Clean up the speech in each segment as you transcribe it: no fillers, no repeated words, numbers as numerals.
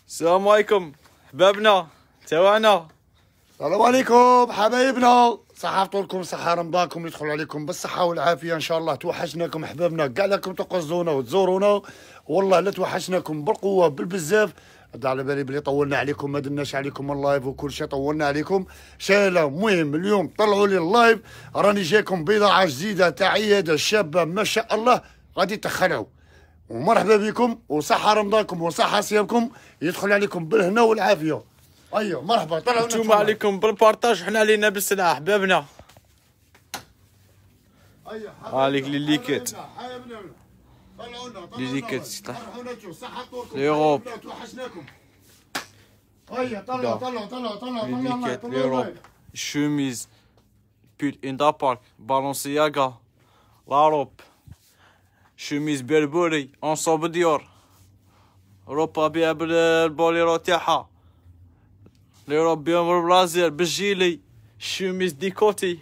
السلام عليكم حبابنا تاعنا. السلام عليكم حبايبنا، صحة فطوركم، صحة رمضانكم يدخل عليكم بالصحة والعافية إن شاء الله. توحشناكم حبابنا، كاع لكم تقصدونا وتزورونا، والله لا توحشناكم بالقوة بالبزاف. على بالي بلي طولنا عليكم، ما درناش عليكم اللايف وكل شيء، طولنا عليكم شايله. المهم اليوم طلعوا لي اللايف، راني جايكم بضاعة جديدة تاع عيادة شابة ما شاء الله غادي تخلعوا. ومرحبا بكم وصحة رمضانكم وصحة صيامكم يدخل عليكم بالهنا والعافية. ايوه مرحبا، طلعوا نتوما عليكم بالبارطاج، حنا علينا بالسلعة حبابنا. ايوه عليك لي ليكات لي ليكات ليوروب. توحشناكم. ايوه طلعوا لي ليكات ليوروب، الشوميز، بول إندا بارك، بالونسياغا، لاروب، شوميز بيربوري، انصوب ديور، اوروبا بيها بالبوليرو تاعها، ليوروب بيها بالبرازيل بالجيلي، الشوميز ديكوتي.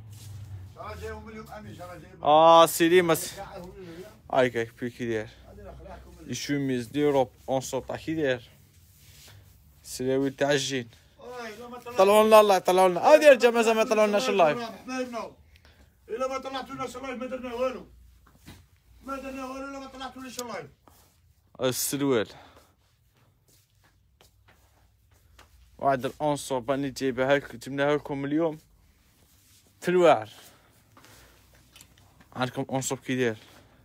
سيري هايك بي كي داير الشوميز ديوروب انصوب تاع كي داير سلاوي تاع الجين. طلعوا لنا الله، طلعوا لنا هادي رجع مازال ما طلعولناش اللايف. الا ما طلعتولناش اللايف ما درنا والو، ما درنا والو الا ما طلعتوليش اللايف. السروال واحد الانصوب راني جايبها لكم، جبناها لكم اليوم في الواعر. عندكم انصوب كي داير.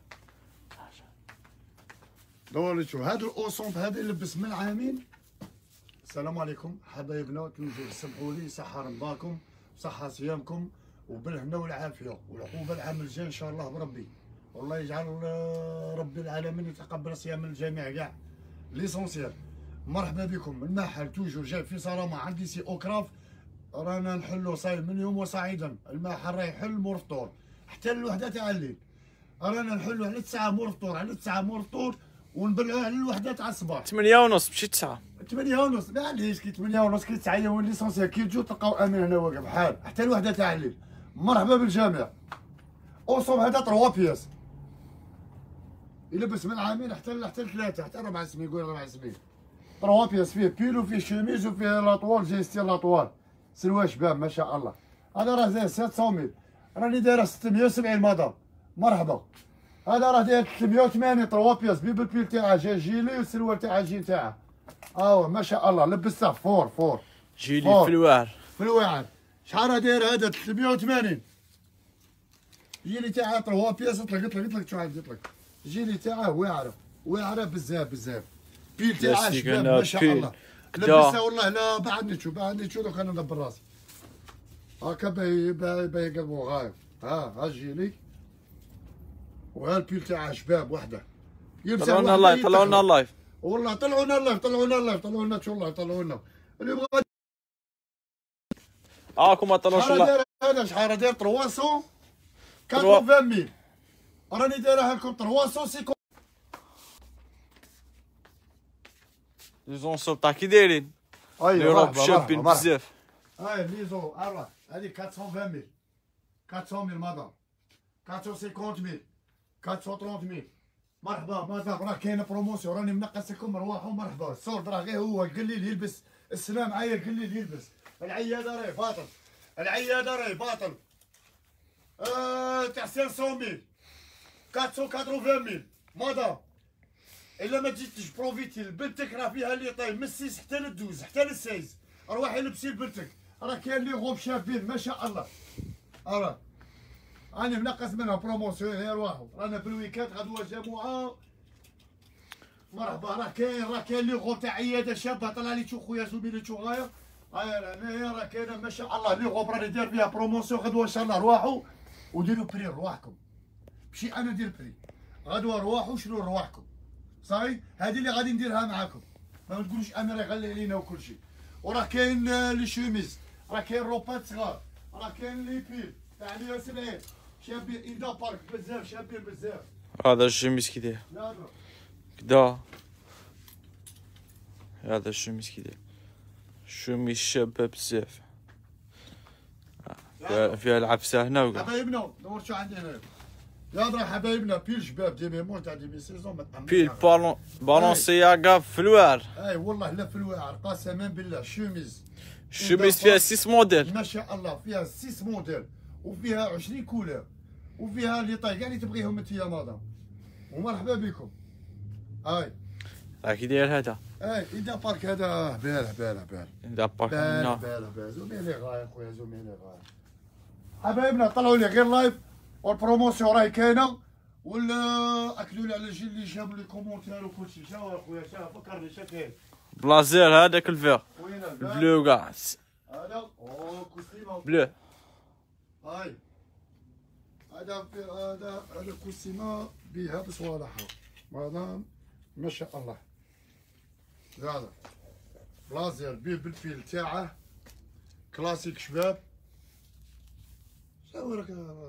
دوري شو هذا الاوسومب هذا يلبس من عامين. السلام عليكم حبايبنا، تنجو تسمحوا لي، صحة رمضانكم صحة صيامكم وبالهنا والعافية، والعقوبة العام الجاي ان شاء الله بربي، والله يجعل ربي العالمين يتقبل صيام الجميع كاع. ليسونسيال مرحبا بكم. المحل توجور جاي في صرامة عندي سي اوكراف، رانا نحلو صايم من يوم وصاعدا. المحل راه يحل مور الفطور حتى الوحدة تاع الليل، رانا نحلو على 9 مور الفطور، على 9 مور الفطور، ونبلعوه على الوحدة تاع الصباح 8:30 ماشي 9. 8:30 معليش، كي 8:30 كي 9 يوم ليسونسيال، كي تجو تلقاو امين هنا واقف حال حتى الوحدة تاع الليل. مرحبا بالجميع. اوصوم هذا 3 بياس يلبس من عامين حتى 3 حتى 4 سنين، يقول 4 سنين. 3 بياس فيه بيل وفيه شوميز وفيه لاطوال، جاي ستيل لاطوال، سلوى شباب ما شاء الله. هذا راه زايد 700 راني دايره 670 مدام. مرحبا. هذا راه داير 380 3 بياس بيبل بيل تاعها جاي جيلي والسروال تاعها جين تاعها. ما شاء الله لبسته فور جيلي في الواعر. في الواعر. شحال راه داير هذا 380. جيلي تاعها 3 بياس. قلت لك شو عاد قلت لك، جيلي تاعها واعره بزاف. بيل تاعها شباب ما شاء الله. لبسها والله لا بعدني تشوف دوك انا ندبر راسي هاكا باهي قلبو غايب. ها جيلي وها البيل تاعها شباب وحده. طلعونا اللايف والله طلعونا اللايف شو الله طلعوا لنا اللي بغى. كوما طلعوش اللايف. هذا شحال داير 380 راني دايرها لكم 350. لي زونصوب تاع كي دايرين. ايوه شابين بزاف. ليزو هذه 420,000 مدام، 450,000 430,000. مرحبا مدام، راه كاينه بروموسيون، راني منقص لكم رواحوا. مرحبا. الصوت راه غير هو قليل يلبس، السلام عاير قليل يلبس. العياده راهي باطل. تاع 500,000 480,000 مدام. الا ما جيتش بروفيتي لبنتك راه فيها اللي طايب من 6 حتى ل12 حتى ل16. روحي لبسي لبنتك، راه كاين لي غوب شابين ما شاء الله. راني منقص منها بروموسيون غير رواحو. رانا في الويكاند غدوه جمعه. مرحبا. راه كاين لي غوب تاع عياده شابه. طلع لي تشوف خويا زميلي تشوف غاير. هنايا راه كاينه ما شاء الله لي غوب، راني داير فيها بروموسيون غدوه ان شاء الله. رواحو وديروا بري رواحكم، ماشي انا ندير بري. غدوه رواحو شنو رواحكم صاي. هذه اللي غادي نديرها معاكم، ما تقولوش انا راه يغلي علينا وكل شيء. وراه كاين لي شوميز، راه كاين روبات صغار، راه كاين لي بيل تاع 170 شابين. إندا بارك بزاف شابين بزاف. هذا الشميس كي داير كدا، هذا الشميس كي داير شميس شابه بزاف، فيها العفسه هنا وكاع. حبايبنا دور شو عندي هنا. يا حبايبنا بيل شباب ديمي مون تاع ديمي سيزون ما تأمنش. بيل بالونسياغا في الواعر. اي والله لا في الواعر قسما بالله. شوميز فيها 6 موديل ما شاء الله، فيها 6 موديل وفيها 20 كولور وفيها لي طاي كاع اللي تبغيهم انت يا مدام. ومرحبا بكم. اي راكي داير هذا. اي اذا بارك هذا باله اذا بارك باله زوميلي غاية خويا زوميلي غاية. حبايبنا طلعوا لي غير لايف والبروموسيون راهي كاينه، ولا اكلوا لي على الجيل اللي جابوا لي كومونتير وكلشي. شا خويا شا فكرني شا كاين بلازير هذاك الفير وين بلو كاع هذا كوستيما بلو. هاي هذا كوستيما بها بصوالحها مدام ما شاء الله. هذا بلازير بيه بالفيل تاعه كلاسيك شباب. شاورك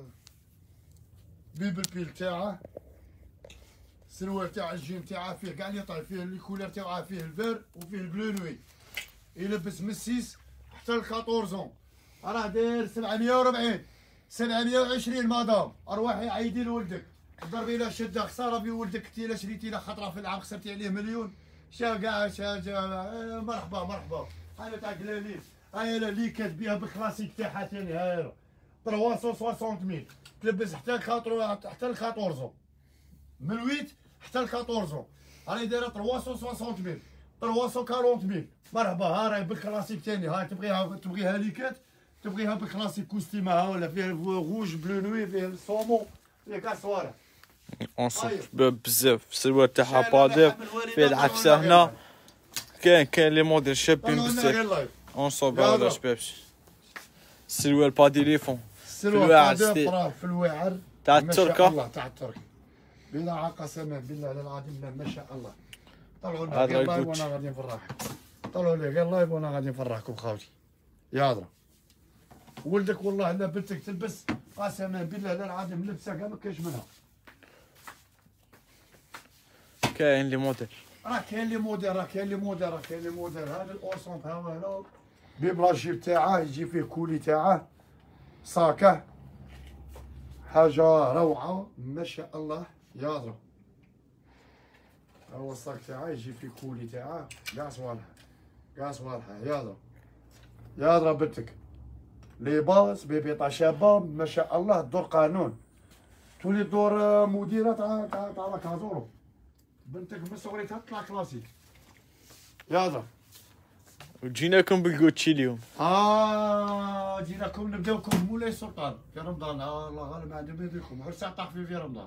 بيه بالفيل تاعه، السروال تاع الجيم تاعه فيه كاع اللي طايف فيه، الكولر تاعه فيه الفير وفيه البلو نوي. يلبس من 6 حتى ل 14 راه داير 740 720 مدام. ارواحي عيدي لولدك ضربي له شده خساره بولدك كي الا شريتي له خطره في العام خسرتي عليه مليون. شا كاع مرحبا. هذا تاع قلالين. هاي اللي كاتبيها بالكلاسيك تاعها ثاني. هاي 360,000 تلبس حتى ل 14 من 8 حتى ل 14 راني دايره 360,000 340,000. مرحبا. ها راهي بالكلاسيك ثاني. هاي تبغيها ليكات، تبغيها بالكلاسيك كوستيما ولا فيها روج بلو نوي فيه الصومو فيه كاع صوالح. اونصوف بزاف السروال تاعها بادير فيه العفسه هنا. كاين لي موديل شابين بزاف. اونصوف هذا شباب السروال بادي ليفون في الواعر في الواعر تاع التركه. الله تاع الترك بلا قسما بالله العظيم ما شاء الله. طلعوا لي غير لايف وانا غادي نفرح. طلعوا لي غير لايف وانا غادي نفرحكم خاوتي. يا هضره ولدك والله لا بنتك تلبس قسما بالله العظيم لبسه كاع ما كاينش منها. كاين لي موديل. راه كاين لي موديل. هذا الاورسونت ها هو هنا بيبلا جيب تاعه يجي فيه كولي تاعه صاكه حاجه روعه ما شاء الله. يا هضره هو الصاك تاعه يجي فيه كولي تاعه كاع صوالحه. يا هضره بنتك لباس بيبيطه شابه ما شاء الله. دور قانون تولي دور مديره تاع لاكازورو. بنتك من صغريتها تطلع كلاسيك. يا هضره وجيناكم بالكوتشي اليوم. جيناكم نبداوكم بمولاي السلطان في رمضان. الله غالب ما عندي بيديكم غير ساعه طاح في رمضان.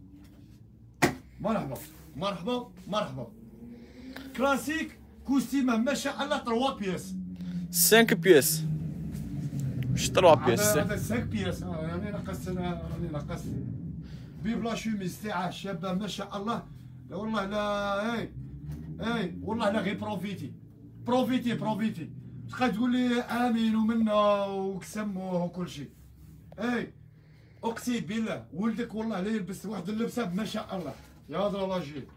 مرحبا. كلاسيك كوستيما ما شاء الله 3 بياس 5 بياس مش 3 بياس. هذا 5 بياس. راني نقصت بيبلا شوميز تاعه شابه ما شاء الله. لا والله لا اي والله لا غير بروفيتي تبقى تقول لي امين ومنا وكسموه وكل شيء. اي اقسم بالله ولدك والله لا يلبس واحد اللبسه ما شاء الله. يا هضره الله يجيب.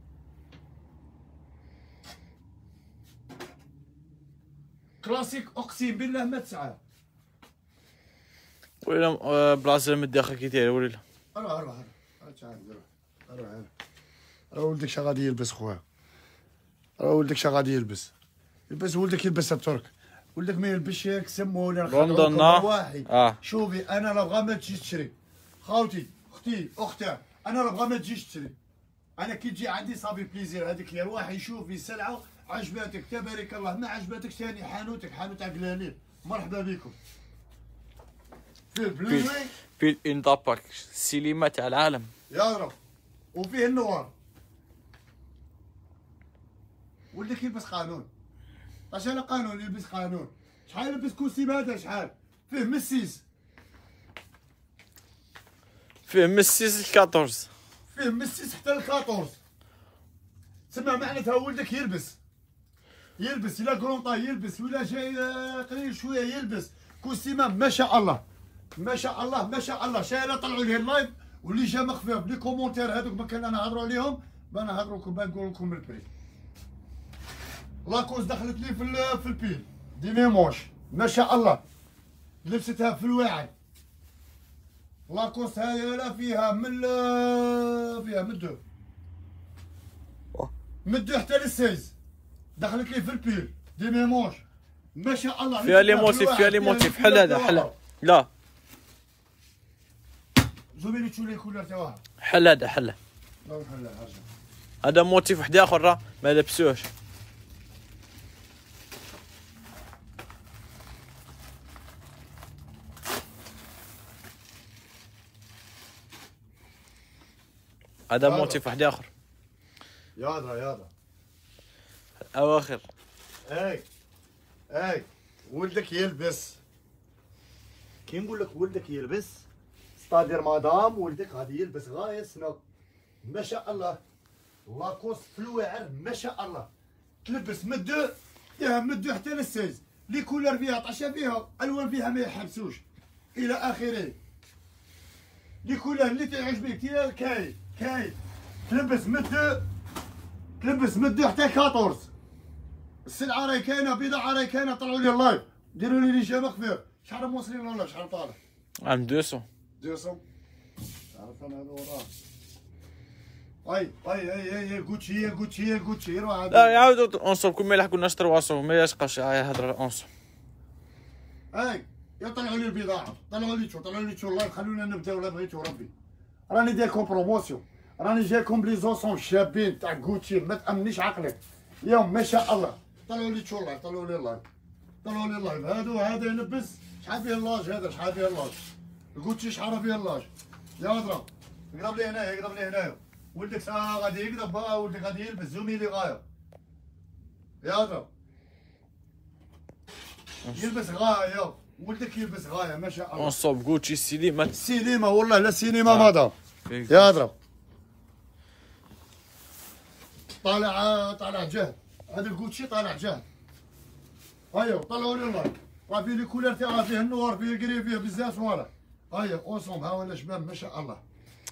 كلاسيك اقسم بالله ما تسعى. ولا بلازير من الداخل كي داير ولي لا. روح راه ولدك شا غادي يلبس خويا. ولدك ولدك يلبس الترك. ولدك ما يلبسش كسمو ولا لندن واحد. شوفي انا لو بغا ما تجيش تشري خاوتي اختها. انا لو بغا ما تجيش تشري. انا كي تجي عندي صافي بليزير. هذيك اللي الواحد يشوف في السلعه عجباتك تبارك الله، ما عجباتك ثاني حانوتك حانوت عقلانين. مرحبا بكم. فيه البلوي فيه الانداباك السينما تاع العالم. يا رب وفيه النوار. ولدك يلبس قانون. عشان قانون يلبس قانون. شحال يلبس كوستيم هذا شحال؟ فيه من 6 فيه من 6 ل 14. فيه من 6 حتى ل 14. تسمى معناتها ولدك يلبس الا كرونطا يلبس ولا جاي قليل شويه يلبس كوستيمه ما شاء الله. شايله طلعوا لي اللايف واللي جا مخفيف لي كومونتير هذوك ما كان نهضروا عليهم بنهضروا لكم بنقول لكم البري. لاكوز دخلت لي في البيل ديمي موش ما شاء الله. لبستها في الواعي لاكوست هاي لا فيها فيها مدو حتى للسيز، دخلت لي في البيل دي ميمونج ما شاء الله. فيها لي موتيف حل هذا حل. لا زوميلي تشوف لي كولر تاعها حل هذا حل. هذا موتيف واحد اخر ما لبسوهش. هذا موتيف واحد اخر. ياضرا اواخر. اي ولدك يلبس كي نقول لك ولدك يلبس ستادير مدام ولدك غادي يلبس غاية سنة ما شاء الله. لاكوست في الواعر ما شاء الله تلبس مدو فيها مدو حتى للسيز لي كولر فيها طاشا فيها الوان فيها ما يحبسوش الى اخره. لي كولر اللي تعجبك تي كاين تلبس مدو حتى 14. السلعه راهي كاينه بضاعه راهي كاينه. طلعوا لي اللايف ديروا لي جيم خفيف. شحال موصلين ولا شحال طالع؟ عام 200 عرفت انا هذا وراه. اي غوتشي روح. لا يعاودوا اونصوب كون ما يلحقوناش 300 ما يسقاش يهضر اونصوب. اي يطلعوا لي البضاعه طلعوا لي شو اللايف خلونا نبداو. لا بغيتو ربي راني دايركم بروموسيون راني جايكم بلي زوسون شابين تاع غوتشي ما تامنيش عقلك يوم ما شاء الله. طلعوا لي شو اللايف طلعوا لي اللايف هذا يلبس شحال فيه اللاج هذا شحال فيه اللاج الغوتشي شحال فيه اللاج. يا ودرا قرب لي هنايا ولدك ساعه غادي يقرب ولدك غادي يلبس زميلي غايه. يا ودرا يلبس غايه ولدك يلبس غايه ما شاء الله. اونصوب غوتشي سينما والله لا سينما مدام. يا ودرا طالع جهد هذا الغوتشي طالع جهد. ايوا طلعوا لي اللايف راه فيه لي كولر تاعها فيه النوار فيه الكري فيه بزاف صوالح. ايوا اوسوم ها ولا شباب ما شاء الله.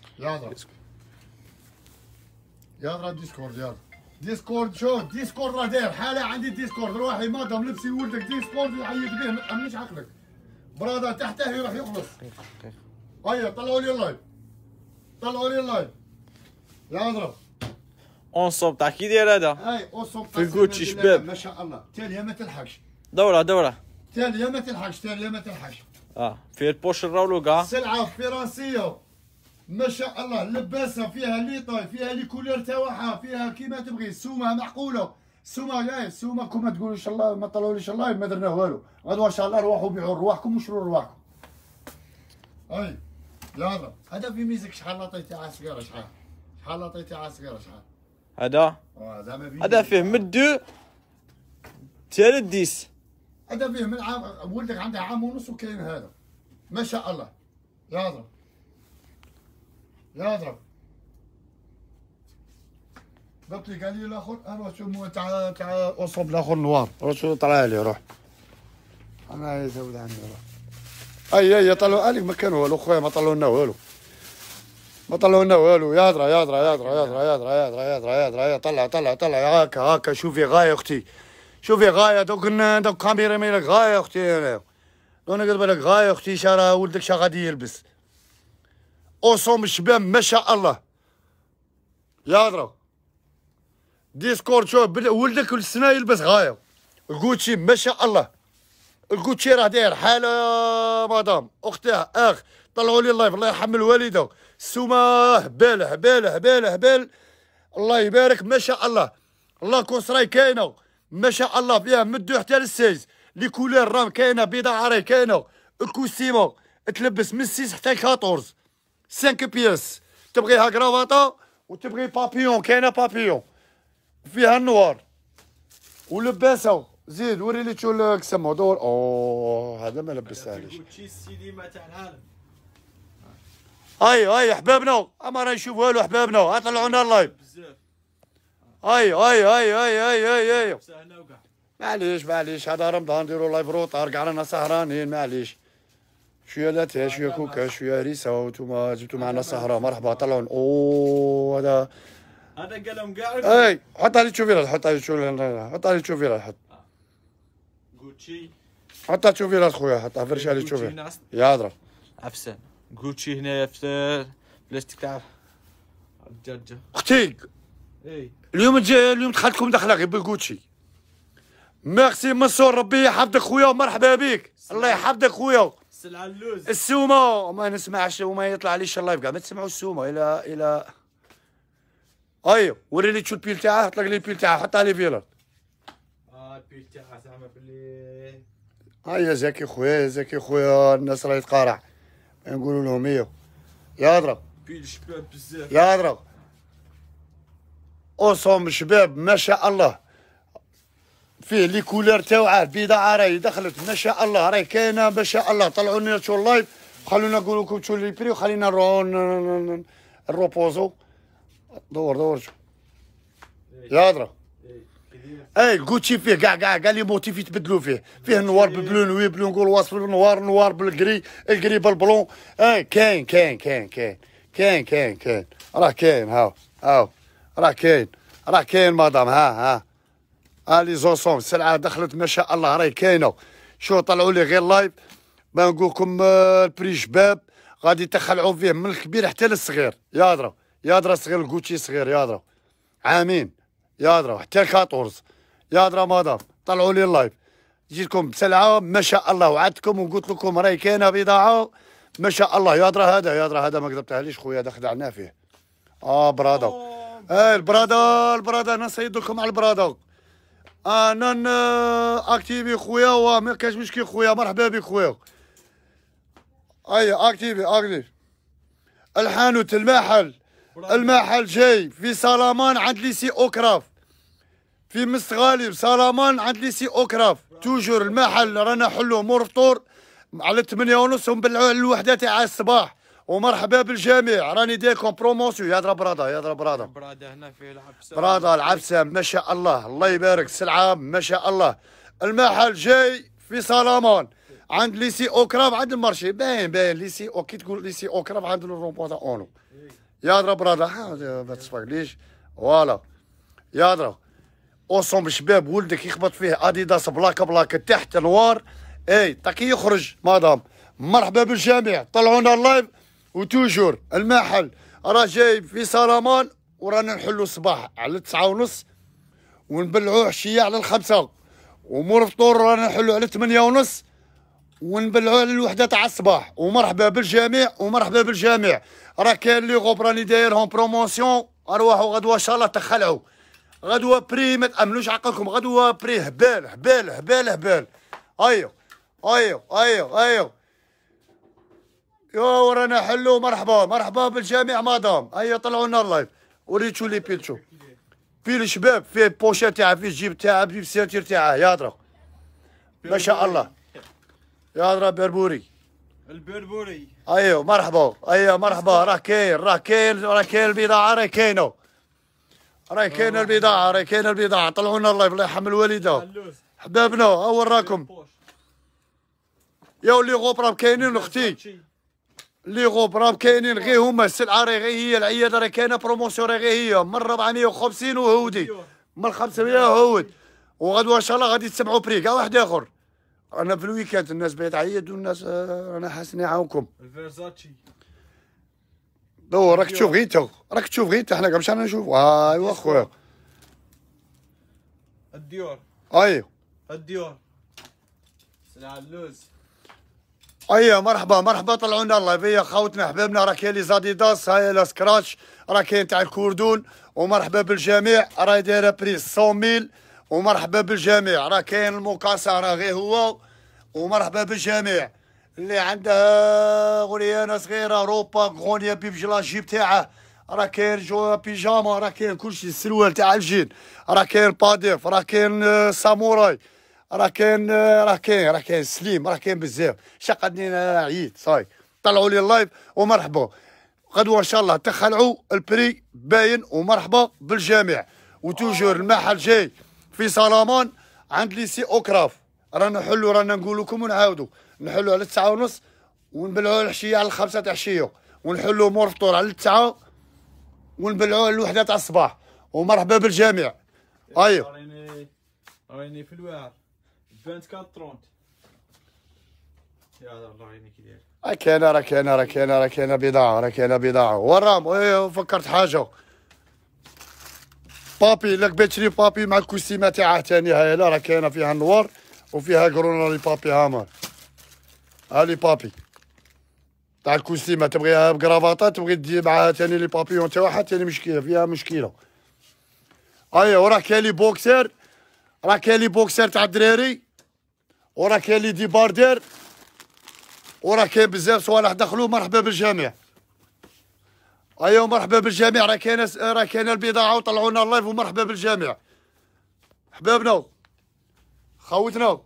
يا درا ديسكورد شو ديسكورد راه داير حاله عندي ديسكورد روحي مادام لبسي ولدك ديسكورد يعيط به ما تامنيش عقلك برادا تحته يروح يخلص. ايوا طلعوا لي اللايف يا درا اونصوب تاع كي داير هذا. اي اوسوم في الغوتشي شباب ما شاء الله. تاليه ما تلحقش دوره تاليه ما تلحقش. فيه البوش الراولو كاع. سلعه فرنسيه ما شاء الله لباسه فيها لي طاي فيها لي كولور تاعها فيها كيما تبغي. السومه معقوله السومه كون ما تقولوش الله ما طلعوليش الله ما درنا والو. غدوه ان شاء الله روحوا بيعوا رواحكم وشروا رواحكم. اي يلا هذا في ميزك شحال عطيتي على صغيره شحال عطيتي على صغيره شحال هذا هذا فيه مدو تاع 10. هذا فيه من عام ولدك عنده عام ونص وكاين هذا ما شاء الله. يا ضرب قلت لي قال لي الاخر انا شو تاع اصوب الاخر نوار شو طلع لي روح انا يزود عني روح. اي طلعوا عليك ما كان والو خويا ما طلعوا لنا والو. يا درا طلع هاكا شوفي غايه اختي شوفي غايه دوك كاميرا مالك غايه اختي انا قلت بالك غايه اختي شارع ولدك شا غادي يلبس اوصوم الشباب ما شاء الله. يا درا ديسكورد شوف ولدك السنه يلبس غايه الغوتشي ما شاء الله. الغوتشي راه داير حاله مدام اختها طلعوا لي اللايف الله يرحم الوالده. السومه هبال الله يبارك ما شاء الله. لاكوست راهي كاينه ما شاء الله فيها مدو حتى للسيز لي كولور راهم كاينه بضاعه راهي كاينه. الكوستيمو تلبس من 6 حتى 14 5 بياس. تبغيها كرافاطه وتبغي بابيون كاينه بابيون فيها النوار ولباسه. زيد وري لي شو كسمو دور هذا ما لبسهاليش. السينما تاع العالم. اي حبابنا اما راه نشوف والو حبابنا طلعوا لنا اللايف بزاف. اي معليش هذا رمضان نديروا لايف روطار كاع رانا سهرانين معليش شويه لاتيه شويه كوكا شويه هريسه وانتوما جبتوا معنا سهره مرحبا طلعوا هذا قال لهم كاع. اي حطها لي تشوفي حط غوتشي حطها تشوفي خويا حطها فرشها لي تشوفي. يا درا عفسان جوتشي هنايا في بلاستيك تاع الدجاجة. اختي اي اليوم دخلتكم دخله غير بالكوتشي. ميرسي منصور، ربي يحفظك خويا ومرحبا بك. الله يحفظك خويا. السلعة اللوز. السومه ما نسمعش وما يطلع ليش اللايف كاع ما تسمعوا السومه الى ايوا وري لي تشو البيل تاعها، حط لك لي البيل تاعها، حطها لي فيلا. البيل تاعها زعما بلي هيا زكي خويا زكي خويا، الناس راهي تقارع نقولوا لهم ايوا يا هضره بيل شباب بزاف يا هضره. اوصوم شباب ما شاء الله، فيه لي كولور تاوعه البضاعه راهي دخلت ما شاء الله، راهي كاينه ما شاء الله. طلعوا لنا تشوفوا اللايف، خلونا نقول لكم تشوفوا لي بري، وخلينا نروبوزو. دور شوف يا هضره. اي الكوتشي فيه كاع لي موتيف يتبدلوا فيه نوار بالبلو، نوي بلو، نقول وصف نوار بالكري، الكري بالبلون. اي كاين راه كاين. هاو راه كاين مدام. ها لي زونسوم السلعه دخلت ما شاء الله راهي كاينه. شو طلعوا لي غير لايف بنقول لكم البري شباب غادي تخلعوا فيه من الكبير حتى للصغير. يا هضره صغير الكوتشي صغير يا هضره عامين يا هضره حتى 14 يا هضره مدام. طلعوا لي اللايف جيتكم بسلعه ما شاء الله، وعدتكم وقلت لكم راهي كاينه بضاعه ما شاء الله. يا هضره هذا ما كذبتهاليش خويا، هذا خدعناه فيه. برادا البرادا انا نصيد لكم على البرادا. انا اكتيفي خويا وما كاش مشكل خويا. مرحبا بك خويا. اكتيفي الحانوت المحل جاي في سلامان عند ليسي اوكراف، في مستغالب سلامان عند ليسي اوكراف. توجور المحل رانا حلوه مرفطور على 8:30 ونبلعوه على الوحده تاع الصباح. ومرحبا بالجميع، راني دايركم بروموسيون. يا برادا هنا فيه العبسة. برادا العبسه ما شاء الله يبارك. السلعه ما شاء الله. المحل جاي في سلامان عند ليسي اوكراف عند المارشي. باين ليسي كي تقول ليسي اوكراف عند الرومبو تاع اونو. يا برادا ما تصفقليش فوالا. يا اوصم شباب ولدك يخبط فيه اديداس بلاك تحت نوار. تاكي يخرج مدام. مرحبا بالجميع، طلعونا اللايف. وتوجور المحل راه جاي في سلامان، ورانا نحلو الصباح على 9:30 ونبلعوه عشيه على 5، ومرفطور رانا نحلو على 8:30 ونبلعوه على الوحده تاع الصباح. ومرحبا بالجميع راه كاين لي غوب راني دايرهم بروموسيون. ارواحوا غدوه ان شاء الله تخلعوا غدوه بري ما تامنوش عقلكم. غدوه بري هبال. ايوا يا ورانا حلو. مرحبا بالجميع مدام. طلعوا لنا اللايف. وريتو لي بيلتشو بيل شباب، فيه بوشا تاعها، فيه جيب تاعها، فيه الساتير تاعها. يا هضره ما شاء الله. يا هضره بربوري البربوري. مرحبا. راه كاين البضاعه راهي كاينه. البضاعه. طلعوا لنا اللايف. الله يحمل الوالده حبابنا. وراكم يا اللي غوب راهم كاينين. اختي اللي غوب راهم كاينين غير هما. السلعه راهي غير هي. العياده راهي كاينه بروموسيون راهي غير هي من 450 وهودي من 500 هود. وغدوه ان شاء الله غادي تسمعوا بري كاع واحد اخر. انا في الويكاند الناس بغات تعيد والناس انا حاسس نعاونكم. الفيرزاتشي راك تشوف غير انت حنا كاع مش نشوف. ايوا خويا الديور. سلعة اللوز. مرحبا. طلعوا لنا اللايف. يا خوتنا حبابنا راه كاين لي زاديداس. هاي لا سكراتش راه كاين تاع الكوردون. ومرحبا بالجميع راهي دايره بريس 100,000. ومرحبا بالجميع راه كاين الموكاسا راه غير هو. ومرحبا بالجميع اللي عنده غريانه صغيره روبا غونيا بيبجلا جيب تاعه. راه كاين جو بيجاما، راه كاين كلشي. السروال تاع الجين راه كاين باديف، راه كاين ساموراي، راه كاين سليم، راه كاين بزاف. شقدني عييت صاي. طلعوا لي اللايف ومرحبا. غدوه ان شاء الله تخلعوا البري باين. ومرحبا بالجميع. وتوجور المحل جاي في سلامان عند ليسي اوكراف. رانا نقول لكم ونعاودوا نحلوا على 9:30 ونبلعوا العشيه على 5 تاع العشيه، ونحلوا مرفطور على 9 ونبلعوا على الوحده تاع الصباح. ومرحبا بالجميع. راني في الواعر 24 30. راه كاينه بضاعه ورام. فكرت حاجه بابي، الا كبيت لي بابي مع الكوستيمه تاعها ثاني، هاي لا راه كاينه فيها النوار وفيها كرونا لي بابي. هامان هالي بابي تاع الكوستيمه، تبغيها بكرافاطه، تبغي دير معاها ثاني لي بابيون تاعها ثاني مشكله فيها مشكله. وراه كاين لي بوكسر، راه كاين لي بوكسر تاع الدراري، وراه كاين لي ديباردير، وراه كاين بزاف صوالح دخلوا. مرحبا بالجميع. مرحبا بالجميع. راه كاينه البضاعه وطلعوا لنا اللايف. ومرحبا بالجميع حبابنا خوتنا،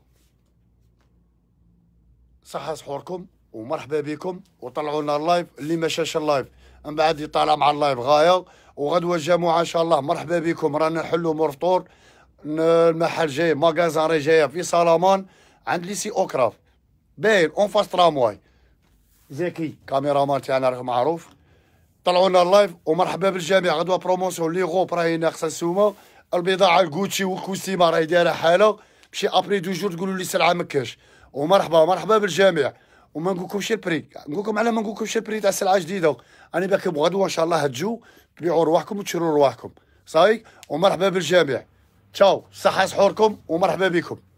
صحه سحوركم ومرحبا بكم. وطلعوا لنا اللايف، اللي ما شاش اللايف من بعد يطالع مع اللايف غايه. وغدوه الجمعه ان شاء الله مرحبا بكم. رانا نحلوا مرفطور، المحل جاي ماغازان راهي جايه في سلامان عند ليسي اوكراف باين اون فاس ترامواي. زكي كاميرامان تاعنا راه معروف. طلعوا لنا اللايف ومرحبا بالجميع. غدوه بروموسيون لي غوب راهي ناقصه السومه. البضاعه الكوتشي والكوستيما راهي دايره حاله. مشي ابري دو جور تقولوا لي سلعه مكاش. مرحبا بالجميع. وما نقولكمش البري، نقولكم على ما نقولكمش البري تاع سلعه جديده. انا باكم غدوه ان شاء الله هتجوا تبيعوا رواحكم وتشروا رواحكم صاي. ومرحبا بالجميع. تشاو، صحه سحوركم ومرحبا بكم.